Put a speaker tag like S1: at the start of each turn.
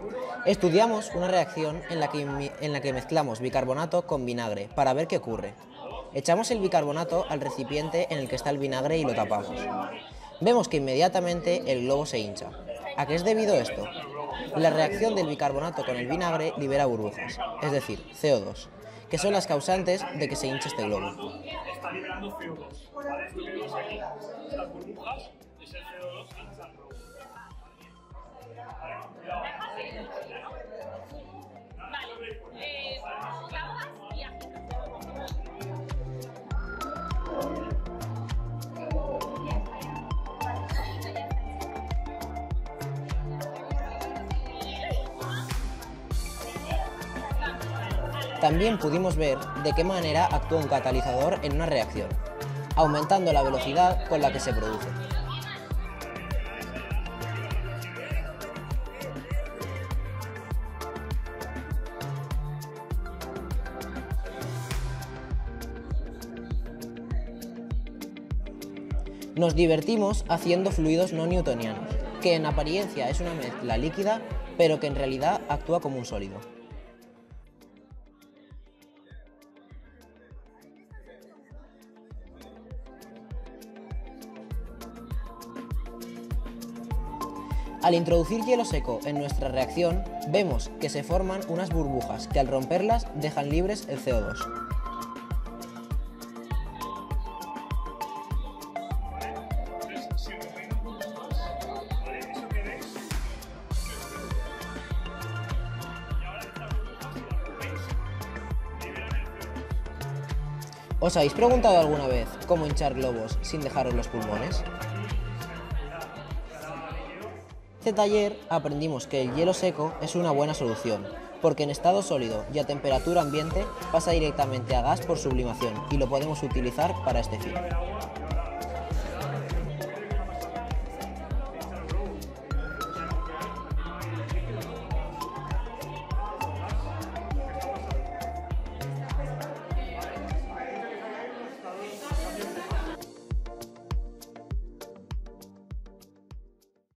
S1: Estudiamos una reacción en la que mezclamos bicarbonato con vinagre para ver qué ocurre. Echamos el bicarbonato al recipiente en el que está el vinagre y lo tapamos. Vemos que inmediatamente el globo se hincha. ¿A qué es debido esto? La reacción del bicarbonato con el vinagre libera burbujas, es decir, CO2, que son las causantes de que se hinche este globo.
S2: Está liberando CO2, ¿vale? Esto que vemos aquí, estas burbujas, es el CO2 que hincha el globo. Vale, cuidado.
S3: Capas y agitas.
S1: También pudimos ver de qué manera actúa un catalizador en una reacción, aumentando la velocidad con la que se produce. Nos divertimos haciendo fluidos no newtonianos, que en apariencia es una mezcla líquida, pero que en realidad actúa como un sólido. Al introducir hielo seco en nuestra reacción, vemos que se forman unas burbujas que al romperlas dejan libres el CO2. ¿Os habéis preguntado alguna vez cómo hinchar globos sin dejaros los pulmones? En este taller aprendimos que el hielo seco es una buena solución, porque en estado sólido y a temperatura ambiente pasa directamente a gas por sublimación y lo podemos utilizar para este fin.